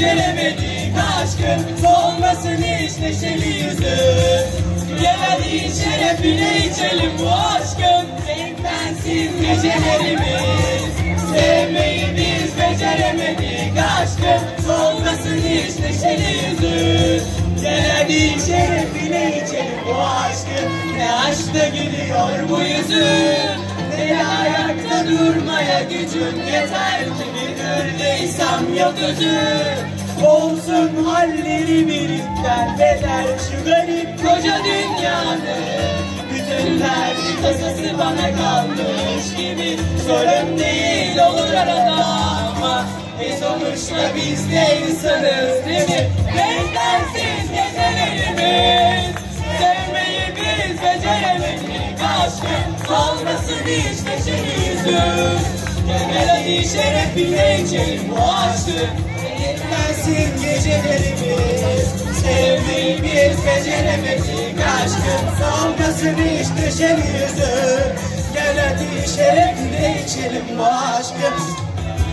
beceremedik aşkın, solmasın hiç neşeli yüzün. Gel hadi şerefine içelim bu aşkın, renklensin gecelerimiz. Sevmeyi biz beceremedik aşkın, solmasın hiç neşeli yüzün. Gel hadi şerefine içelim bu aşkın, ne aşkta gülüyor bu yüzün. Ne ayakta durmaya gücün yeter ki bir ördeysem yok özün. Olsun halleri birikten beter şu garip koca dünyanın. Bütün derdi tasası bana kalmış gibi, sorun değil olur arada ama sonuçta biz de insanız değil mi? Renklensin gecelerimiz, sevmeyi biz beceremedik aşkın, solmasın hiç neşeli yüzün. Gel hadi şerefine içelim bu aşkın, renklensin gecelerimiz. Sevmeyi biz beceremedik aşkın, solmasın hiç neşeli yüzün. Gel hadi şerefine içelim bu aşkın.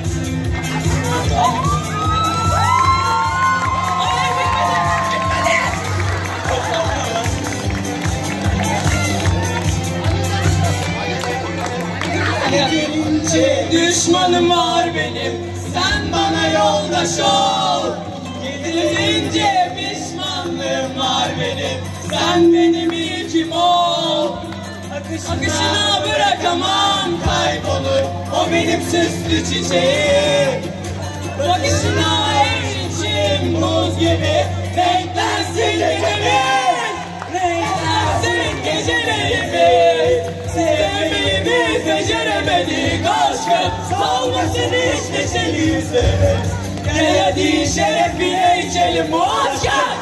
Gelince düşmanım var benim, sen bana yoldaş ol. Gidince pişmanlığım var benim, sen benim ilkim ol. Akışına bırakamam, kaybolur o benim süslü çiçeğim. Bakışına içim buz gibi, renklensin gecelerimiz, renklensin gecelerimiz. Sevmeyi biz beceremedik aşkım, solmasın hiç neşeli yüzün. Gel hadi şerefine içelim bu aşkın,